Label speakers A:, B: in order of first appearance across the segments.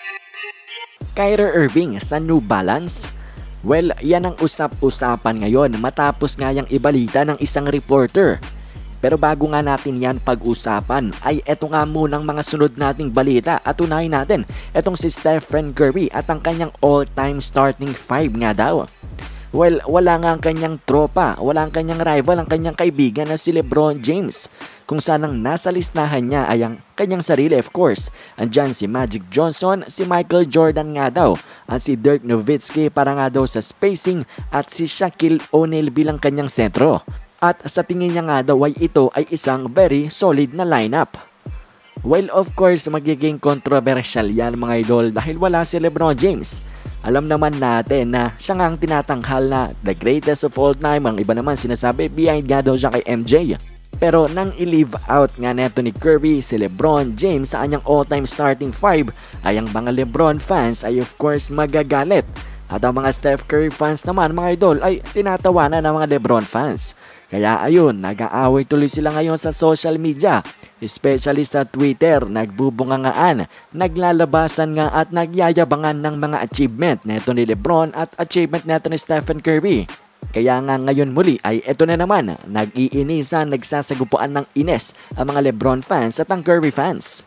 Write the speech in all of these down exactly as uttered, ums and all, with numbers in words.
A: Kyrie Irving sa New Balance? Well, yan ang usap-usapan ngayon matapos nga yung ibalita ng isang reporter. Pero bago nga natin yan pag-usapan ay eto nga munang mga sunod nating balita at unahin natin etong si Stephen Curry at ang kanyang all-time starting five nga daw. Well, wala nga ang kanyang tropa, wala ang kanyang rival, ang kanyang kaibigan na si LeBron James. Kung saan ang nasa listahan niya ay ang kanyang sarili, of course. Andyan si Magic Johnson, si Michael Jordan nga daw, at si Dirk Nowitzki para nga daw sa spacing at si Shaquille O'Neal bilang kanyang sentro. At sa tingin niya nga daw ay ito ay isang very solid na lineup. Well, of course, magiging controversial yan mga idol dahil wala si LeBron James. Alam naman natin na siya nga ang tinatanghal na the greatest of all time. Ang iba naman sinasabi behind nga daw siya kay M J. Pero nang i-leave out nga neto ni Curry si LeBron James sa kanyang all-time starting five ay ang mga LeBron fans ay of course magagalit. At ang mga Steph Curry fans naman mga idol ay tinatawanan ng mga LeBron fans. Kaya ayun, nag-aaway tuloy sila ngayon sa social media. Especially sa Twitter, nagbubungangaan, naglalabasan nga at nagyayabangan ng mga achievement neto ni LeBron at achievement neto ni Stephen Curry. Kaya nga ngayon muli ay eto na naman, nag-iinisan, nagsasagupuan ng ines ang mga LeBron fans at ang Curry fans.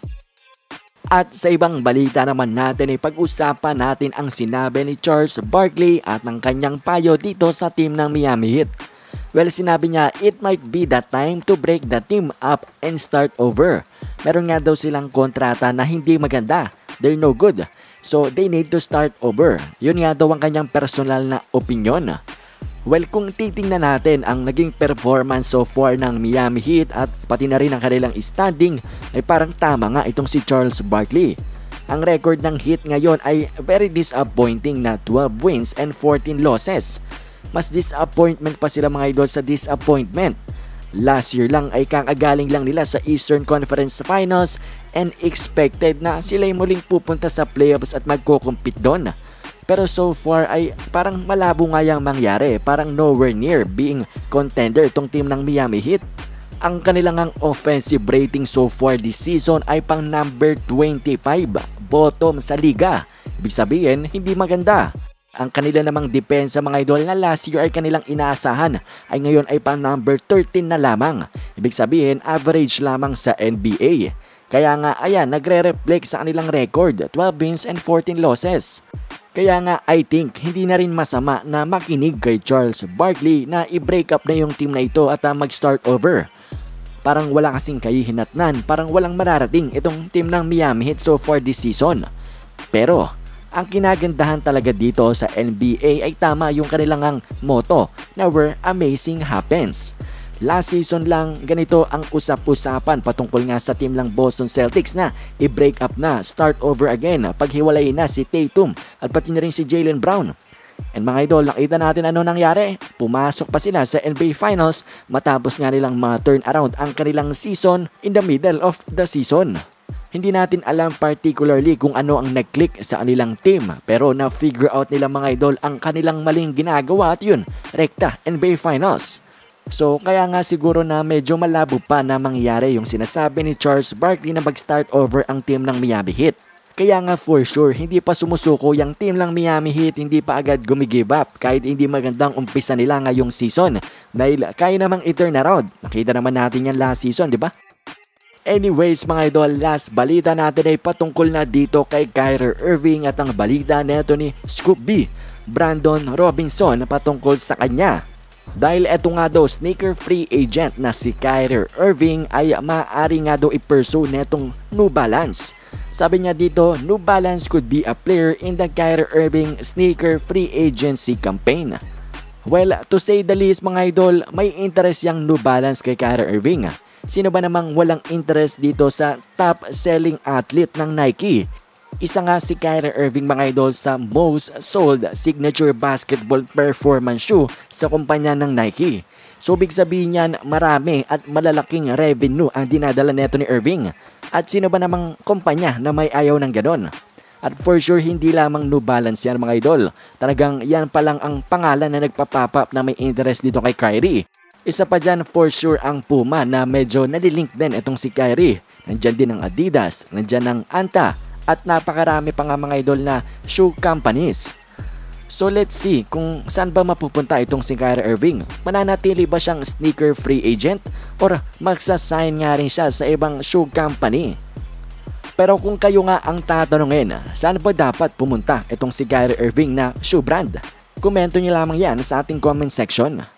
A: At sa ibang balita naman natin ay pag-usapan natin ang sinabi ni Charles Barkley at ng kanyang payo dito sa team ng Miami Heat. Well, sinabi niya, it might be the time to break the team up and start over. Meron nga daw silang kontrata na hindi maganda. They're no good. So, they need to start over. Yun nga daw ang kanyang personal na opinion. Well, kung titingnan natin ang naging performance so far ng Miami Heat at pati na rin ang kanilang standing, ay parang tama nga itong si Charles Barkley. Ang record ng Heat ngayon ay very disappointing na twelve wins and fourteen losses. Mas disappointment pa sila mga idol sa disappointment. Last year lang ay kakagaling lang nila sa Eastern Conference Finals and expected na sila ay muling pupunta sa playoffs at magko-compete doon. Pero so far ay parang malabo nga yung mangyari, parang nowhere near being contender itong team ng Miami Heat. Ang kanilang ang offensive rating so far this season ay pang number twenty-five, bottom sa liga. Ibig sabihin, hindi maganda. Ang kanila namang depensa mga idol na last year ay kanilang inaasahan ay ngayon ay pang number thirteen na lamang. Ibig sabihin average lamang sa N B A. Kaya nga ayan nagre-reflect sa kanilang record, twelve wins and fourteen losses. Kaya nga I think hindi na rin masama na makinig kay Charles Barkley na i-break up na yung team na ito at uh, mag-start over. Parang wala kasing kahihinatnan, parang walang mararating itong team ng Miami Heat so far this season. Pero ang kinagandahan talaga dito sa N B A ay tama yung kanilang ang motto na where amazing happens. Last season lang ganito ang usap-usapan patungkol nga sa team lang Boston Celtics na i-break up na, start over again, paghiwalay na si Tatum at pati na rin si Jaylen Brown. And mga idol, nakita natin ano nangyari. Pumasok pa sila sa N B A Finals matapos nga nilang ma-turn around ang kanilang season in the middle of the season. Hindi natin alam particularly kung ano ang nag-click sa kanilang team pero na-figure out nila mga idol ang kanilang maling ginagawa at yun, rekta N B A Finals. So kaya nga siguro na medyo malabo pa na mangyari yung sinasabi ni Charles Barkley na mag-start over ang team ng Miami Heat. Kaya nga for sure hindi pa sumusuko yung team ng Miami Heat, hindi pa agad gumigive up kahit hindi magandang umpisa nila ngayong season dahil kaya namang i-turn around. Nakita naman natin yan last season, di ba? Anyways mga idol, last balita natin ay patungkol na dito kay Kyrie Irving at ang balita neto ni Scoop B, Brandon Robinson patungkol sa kanya. Dahil eto nga daw sneaker free agent na si Kyrie Irving ay maaari nga daw i-pursue netong New Balance. Sabi niya dito, New Balance could be a player in the Kyrie Irving sneaker free agency campaign. Well, to say the least mga idol, may interest yung New Balance kay Kyrie Irving. Sino ba namang walang interest dito sa top selling athlete ng Nike? Isa nga si Kyrie Irving mga idol sa most sold signature basketball performance shoe sa kumpanya ng Nike. So big sabihin niyan marami at malalaking revenue ang dinadala neto ni Irving. At sino ba namang kumpanya na may ayaw ng ganon? At for sure hindi lamang New Balance yan mga idol. Talagang yan pa lang ang pangalan na nagpapop up na may interest dito kay Kyrie. Isa pa dyan for sure ang Puma na medyo nalilink din itong si Kyrie. Nandyan din ang Adidas, nandyan ang Anta, at napakarami pa nga mga idol na shoe companies. So let's see kung saan ba mapupunta itong si Kyrie Irving. Mananatili ba siyang sneaker free agent or magsasign nga rin siya sa ibang shoe company? Pero kung kayo nga ang tatanungin, saan ba dapat pumunta itong si Kyrie Irving na shoe brand? Komento niyo lamang yan sa ating comment section.